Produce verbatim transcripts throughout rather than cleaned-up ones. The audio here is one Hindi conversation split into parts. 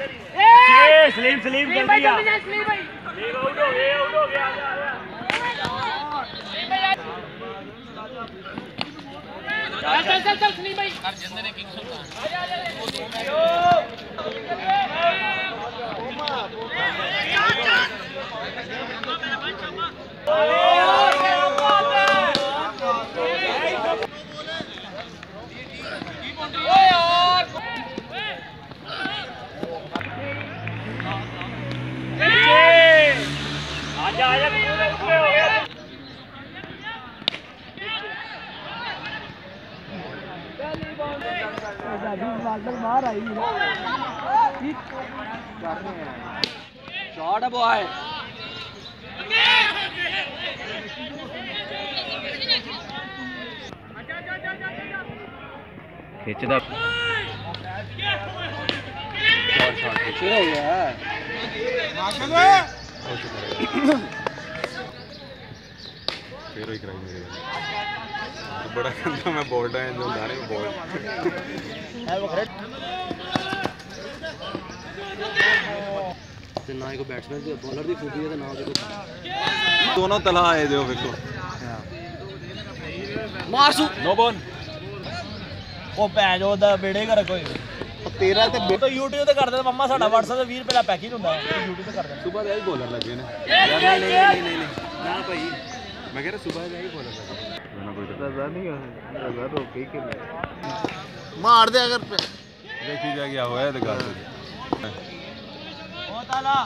सलीम सलीम जल्दी आ सलीम भाई आउट हो गए आउट हो गया चल चल चल चल सलीम भाई कर जिंदे ने किंग शॉट आजा आजा बाहर आई शॉट बॉय खींचदा शॉट शॉट खींच हो गया फिर ही कराई मेरे बड़ा गंदा मैं बोल रहा है जो दाने में बोल है वो करेक्ट ते ना को बैट्समैन दी बॉलर दी खूबी है ते ना देखो दोनों तला आए दे देखो मारसू नो बॉल ओ भैन जो दा बेड़े कर कोई तेरा ते तो YouTube ਤੇ ਕਰਦੇ ਮੰਮਾ ਸਾਡਾ WhatsApp ਤੇ ਵੀਹ ਰੁਪਏ ਦਾ ਪੈਕੇਜ ਹੁੰਦਾ YouTube ਤੇ ਕਰਦੇ ਸੁਬਹ ਦੇ ਹੀ ਬੋਲਣ ਲੱਗੇ ਨੇ ਯਾਰ ਨਹੀਂ ਨਹੀਂ ਨਹੀਂ ਨਹੀਂ ਨਾ ਭਾਈ मैं कह रहा सुबह जाएगी बोला था मैंने कोई रजा नहीं है रजा रोके ही के मार दे अगर देखी जा क्या हुआ है दिखा दे ओ ताला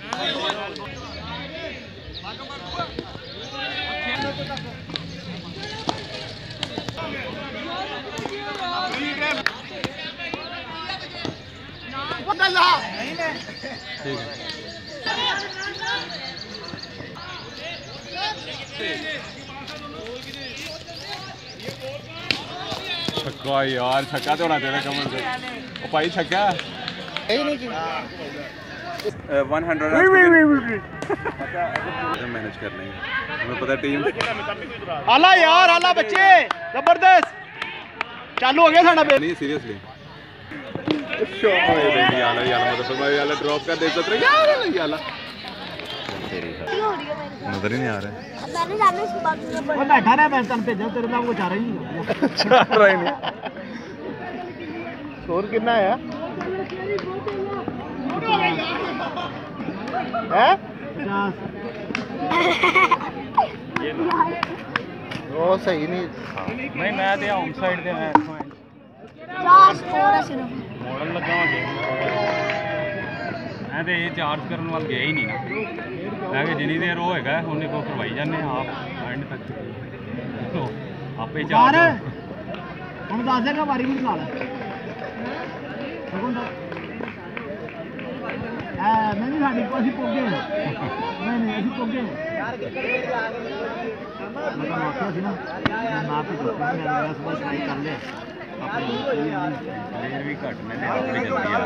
ठीक है छक्का यार छक्का तो होना चाहिए कमल से ओ भाई छक्का है नहीं कि वन हंड्रेड मैनेज कर लेंगे हमें पता टीम आला यार आला बच्चे जबरदस्त चालू हो गया साडा नहीं सीरियसली याला याला मतलब भाई याला ड्रॉप कर दे सकते यार याला नजर ही नहीं आ रहा है वो बैठा रहा मैं तन भेजा तेरे नाम को चाह रही नहीं चाह रहा ही नहीं स्कोर कितना है हैं पचास वो सही नहीं नहीं मैं ते होम साइड ते मैं चार स्कोर है सिर्फ मॉडल लगा गेम मैं तो ये चार्ज करने वाल गया ही नहीं ना मैं कि जिनी देर वो है उन्हें को करवाई जाने आप एंड तक तो आपे चार्ज हम दस देगा बारी भी चला हां मैं भी साडी को ਅਸੀਂ ਪੋਗੇ ਨਹੀਂ ਨਹੀਂ ਅਸੀਂ ਪੋਗੇ ਮੈਂ ਤਾਂ ਆਖਿਆ ਸੀ ਨਾ ਮੈਂ ਨਾ ਤੇ ਮੈਂ ਬਸ ਬਸ ਟਰਾਈ ਕਰ ਲਿਆ ਆਪਣੇ ਵੀ ਘੱਟ ਨੇ ਤੇ ਆਪਣੀ ਜਲਦੀ ਆ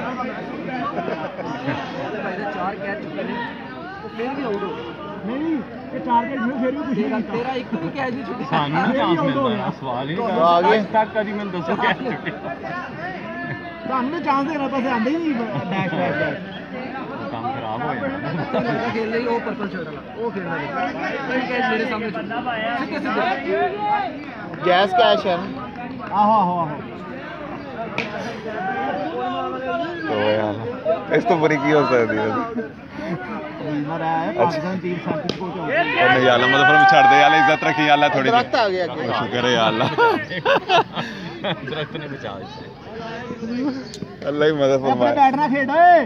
चार कैच चुके हैं तो फिर भी आउट हो नहीं ये चार कैच में फिर भी कुछ नहीं तेरा एक भी कैच नहीं छूटा सामने चांस मिलता है सवाल ही नहीं आगे तक कभी मैं दो सौ कैच चुके सामने चांस देना पास आंदे ही नहीं डैश डैश काम खराब हो गया लड़का खेल रही वो पर्पल शर्ट वाला वो खेल रहा है कोई कैच मेरे सामने सीधे सीधे गैस कैच है आहो आहो आहो तो यार इस तो बुरी की हो सकती है नहीं यार मतलब फिर छड़ दे यार इज्जत रखी यार थोड़ी दरख्त आ गया शुक्र है यार दरख्त ने बचा अल्लाह ही मदद फरमाए बैठना खेड ओए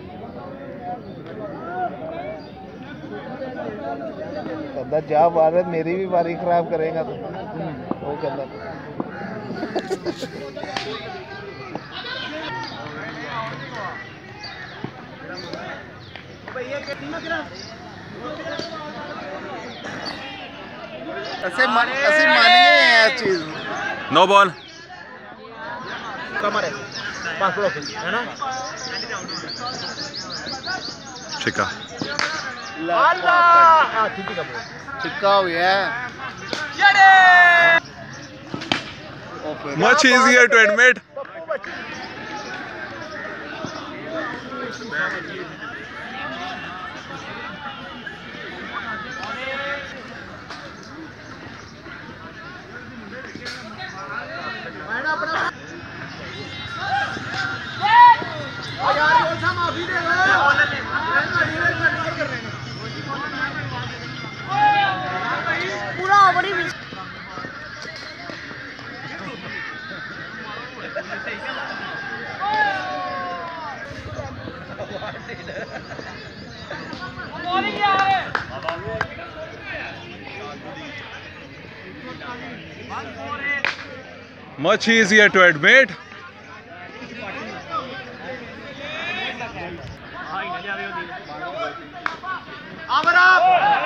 कहता जा भारत मेरी भी बारी खराब करेगा तो वो कहता ऐसे ऐसे मानिए ये चीज नो बॉल कमर है पास ऑफिस है ना छिक्का अल्लाह आ ठीक है छिक्का हो गया much easier to admit पूरा ओवर ही miss. Much easier to admit. Up!